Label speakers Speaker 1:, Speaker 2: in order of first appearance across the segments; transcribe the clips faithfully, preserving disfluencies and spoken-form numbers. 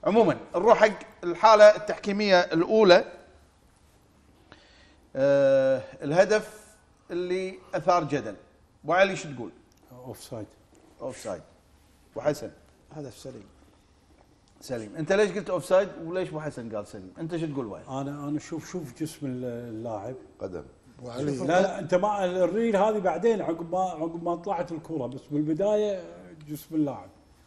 Speaker 1: عموما نروح حق الحاله التحكيميه الاولى. أه الهدف اللي اثار جدل، ابو علي شو تقول؟
Speaker 2: اوف سايد.
Speaker 1: اوف سايد. ابو حسن
Speaker 3: هدف سليم.
Speaker 1: سليم. انت ليش قلت اوف سايد وليش ابو حسن قال سليم؟ انت شو تقول وايد؟
Speaker 2: انا انا شوف شوف جسم اللاعب
Speaker 4: قدم.
Speaker 2: لا لا انت ما الريل هذه بعدين عقب ما عقب ما طلعت الكره، بس بالبدايه جسم اللاعب.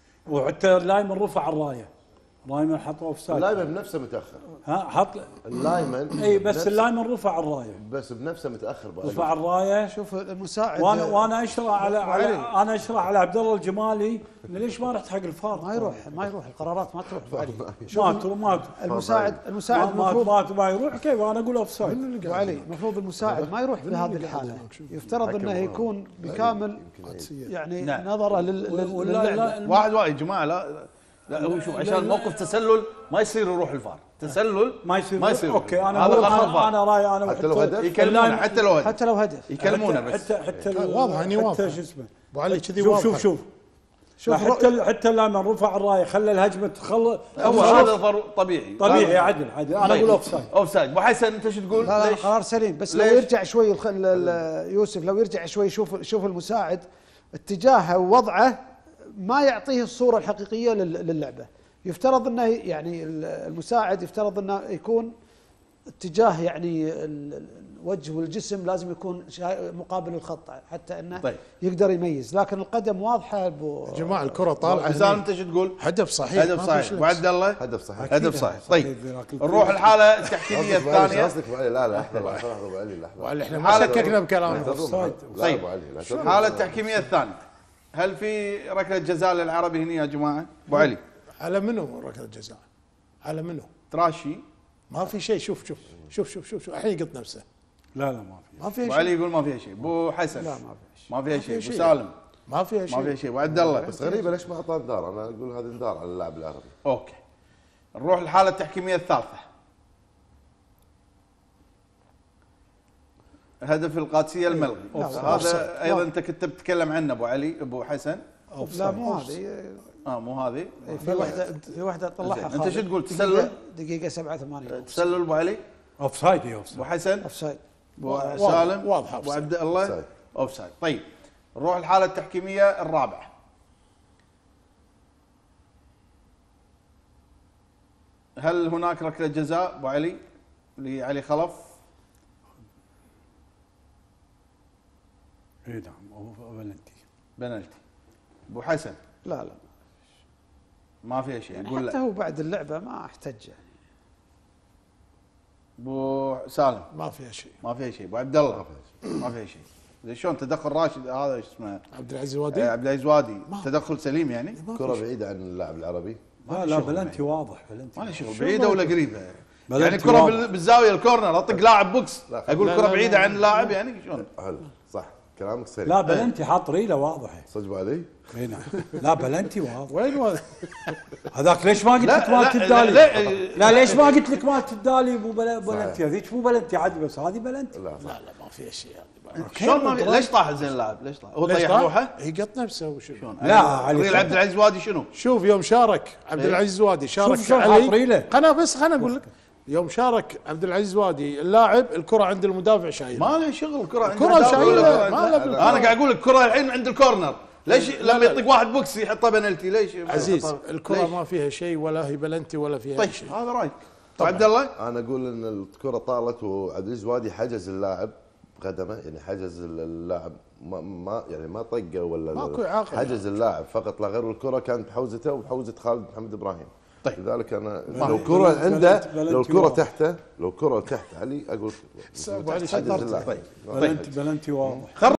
Speaker 2: وحتى لايمن رفع الرايه، لايمن حط اوف سايد.
Speaker 4: اللايمن بنفسه متاخر.
Speaker 2: ها حط
Speaker 4: اللايمن
Speaker 2: اي بس اللايمن رفع الرايه،
Speaker 4: بس بنفسه متاخر بعد.
Speaker 2: رفع الرايه.
Speaker 3: شوف المساعد
Speaker 2: وانا وانا اشرح على, على انا اشرح على عبد الله الجمالي إن ليش ما رحت حق الفار.
Speaker 3: ما يروح ما يروح القرارات ما تروح ابو علي.
Speaker 2: ما تروح ما
Speaker 3: المساعد المساعد
Speaker 2: المفروض ما, ما يروح. كيف انا اقول اوف سايد؟
Speaker 3: ابو علي المفروض المساعد ما يروح في هذه الحاله، يفترض انه يكون بكامل يعني
Speaker 1: نعم.
Speaker 3: نظره للعبه.
Speaker 1: واحد واحد يا جماعه. لا لا هو شوف عشان موقف تسلل ما يصير يروح الفار. تسلل
Speaker 2: ما يصير
Speaker 1: ما يصير.
Speaker 2: اوكي انا
Speaker 1: هذا
Speaker 2: أنا,
Speaker 1: قانون
Speaker 2: انا رايي انا
Speaker 4: حتى لو هدف
Speaker 1: يكلمونه حتى لو هدف
Speaker 3: حتى لو هدف
Speaker 1: يكلمونه بس
Speaker 2: حتى حتى
Speaker 5: واضح اني واضح.
Speaker 2: حتى شو اسمه
Speaker 5: ابو علي كذي
Speaker 2: شوف
Speaker 5: واضح.
Speaker 2: شوف شوف
Speaker 3: شوف
Speaker 2: حتى حتى لما رفع الرايه خلى الهجمه تخلص.
Speaker 1: هو هذا طبيعي
Speaker 2: طبيعي عدل عدل. انا اقول اوف سايد.
Speaker 1: اوف سايد. ابو حسن انت شو تقول؟
Speaker 3: لا لا
Speaker 1: ليش؟
Speaker 3: قرار سليم، بس لو
Speaker 1: ليش؟
Speaker 3: يرجع شوي الخ... يوسف لو يرجع شوي يشوف شوف المساعد اتجاهه ووضعه ما يعطيه الصوره الحقيقيه للعبه. يفترض انه يعني المساعد يفترض انه يكون اتجاه يعني الوجه والجسم لازم يكون مقابل الخط حتى انه
Speaker 1: طيب.
Speaker 3: يقدر يميز، لكن القدم واضحه ابو
Speaker 5: يا جماعه الكره طالعه.
Speaker 1: حسام انت شو تقول؟
Speaker 5: هدف صحيح.
Speaker 1: هدف صحيح. ابو عبد الله
Speaker 4: هدف صحيح.
Speaker 1: هدف صحيح. طيب نروح الحاله التحكيميه الثانيه.
Speaker 4: قصدك ابو علي؟ لا لا لحظه لحظه ابو علي لحظه.
Speaker 5: احنا ما شككنا بكلامه.
Speaker 4: طيب ابو علي
Speaker 1: الحاله التحكيميه الثانيه، هل في ركله جزاء للعربي هنا يا جماعه؟ ابو علي
Speaker 5: على منو ركله جزاء؟ على منو؟
Speaker 1: تراشي
Speaker 5: ما في شيء. شوف شوف شوف شوف شوف الحين يقط نفسه.
Speaker 2: لا لا ما في
Speaker 5: ما فيها
Speaker 1: ابو
Speaker 5: شيء.
Speaker 1: علي يقول ما فيها شيء. ابو حسن
Speaker 3: لا ما في شيء.
Speaker 1: ما فيها شيء. ابو
Speaker 5: شيء.
Speaker 1: سالم
Speaker 5: ما فيها شيء.
Speaker 1: ما فيها شيء. ابو عبد الله
Speaker 4: بس غريبه ليش ما اعطاه انذار؟ انا اقول هذا انذار على اللاعب العربي.
Speaker 1: اوكي نروح الحاله التحكيميه الثالثه. هدف القادسيه الملغي. هذا ايضا انت كنت بتتكلم عنه ابو علي ابو حسن.
Speaker 3: لا مو هذه.
Speaker 1: اه مو هذه.
Speaker 3: في واحده في واحده طلعها.
Speaker 1: انت شو تقول؟ تسلل
Speaker 3: دقيقه سبعة وثمانين.
Speaker 1: تسلل ابو علي.
Speaker 2: اوف سايد. اوف
Speaker 1: ابو
Speaker 2: سايد.
Speaker 1: حسن.
Speaker 3: اوف سايد.
Speaker 1: ابو سالم.
Speaker 5: واضحه.
Speaker 1: ابو عبد الله. اوف سايد. طيب نروح الحاله التحكيميه الرابعه. هل هناك ركله جزاء ابو علي لعلي خلف؟
Speaker 2: اي نعم بلنتي.
Speaker 1: بنالتي. ابو حسن.
Speaker 3: لا لا
Speaker 1: ما فيها شيء.
Speaker 3: يعني
Speaker 1: يقول
Speaker 3: حتى
Speaker 1: لا.
Speaker 3: هو بعد اللعبه ما احتج يعني.
Speaker 1: ابو سالم.
Speaker 5: ما فيها شيء.
Speaker 1: ما فيها شيء. ابو عبد الله. ما فيها شيء. زين شلون تدخل راشد هذا ايش اسمه؟
Speaker 5: عبد العزيز وادي.
Speaker 1: عبد العزيز وادي تدخل سليم يعني؟
Speaker 4: كره بعيده عن اللاعب العربي.
Speaker 2: لا لا بلنتي واضح. بلنتي
Speaker 1: ما له شغل. بعيده ولا قريبه؟ يعني
Speaker 2: بلنتي
Speaker 1: كره
Speaker 2: واضح.
Speaker 1: بالزاويه الكورنر اطق لاعب بوكس اقول
Speaker 5: لا
Speaker 1: كره
Speaker 5: لا
Speaker 1: بعيده
Speaker 5: لا
Speaker 1: عن اللاعب يعني شلون؟
Speaker 4: حلو صح كلامك سليم.
Speaker 2: لا بلنتي حاط ريله واضحه.
Speaker 4: صدق ابو علي؟
Speaker 2: اي نعم. لا بلنتي واضح.
Speaker 5: وين وين؟
Speaker 2: هذاك ليش ما قلت
Speaker 1: لا،
Speaker 2: لك مالت
Speaker 1: لا،
Speaker 2: الدالي؟
Speaker 1: لا،
Speaker 2: لا ليش ما قلت لك مالت الدالي مو بل- بلنتي؟ هذيك مو بلنتي عادي بس هذه بلنتي.
Speaker 4: لا صح.
Speaker 5: لا لا ما فيها شيء.
Speaker 1: شلون ما في- ليش طاح زين اللاعب؟ ليش طاح؟ هو
Speaker 5: ليش
Speaker 1: طيح
Speaker 5: طاح؟
Speaker 1: روحه؟
Speaker 5: يقط نفسه وشو.
Speaker 1: شلون؟
Speaker 2: لا، علي
Speaker 1: ريل عبد العزيز وادي شنو؟
Speaker 5: شوف يوم شارك عبد
Speaker 1: إيه؟
Speaker 5: العزيز وادي شارك
Speaker 2: شوف شلون
Speaker 5: علي.
Speaker 2: حاط ريله.
Speaker 5: انا بس خليني اقول لك يوم شارك عبد العزيز وادي اللاعب الكره عند المدافع شايله.
Speaker 1: ما له شغل الكره عند
Speaker 5: الكرة
Speaker 1: الدافع ولا
Speaker 5: شايلة،
Speaker 1: الكرة
Speaker 5: ما
Speaker 1: عند-
Speaker 5: له بالكرة.
Speaker 1: انا قاعد اقول لك الكره الحين عند الكورنر ليش
Speaker 5: لا،
Speaker 1: لما
Speaker 5: لا.
Speaker 1: يطق واحد بوكس يحطه بنالتي ليش؟ ما
Speaker 5: عزيز
Speaker 1: يحطها؟
Speaker 5: الكره
Speaker 1: ليش؟
Speaker 5: ما فيها شيء ولا هي بلنتي ولا فيها
Speaker 1: طيب
Speaker 5: أي شيء.
Speaker 1: هذا رايك. عبد الله.
Speaker 4: انا اقول ان الكره طالت وعبد العزيز وادي حجز اللاعب بقدمه يعني حجز اللاعب ما, ما يعني ما طقه ولا
Speaker 5: ماكو إعاقة.
Speaker 4: حجز اللاعب فقط لا غير والكره كانت بحوزته وبحوزه خالد محمد ابراهيم.
Speaker 1: طيب.
Speaker 4: لذلك انا
Speaker 2: بلنتي-
Speaker 4: لو كره عنده
Speaker 2: بلنتي- بلنتي
Speaker 4: لو الكره
Speaker 2: واضح.
Speaker 4: تحته لو الكره تحت علي اقول
Speaker 5: أبو علي
Speaker 4: حجز
Speaker 5: شطرت.
Speaker 4: اللاعب.
Speaker 1: طيب.
Speaker 2: بلنتي بلنتي واضح.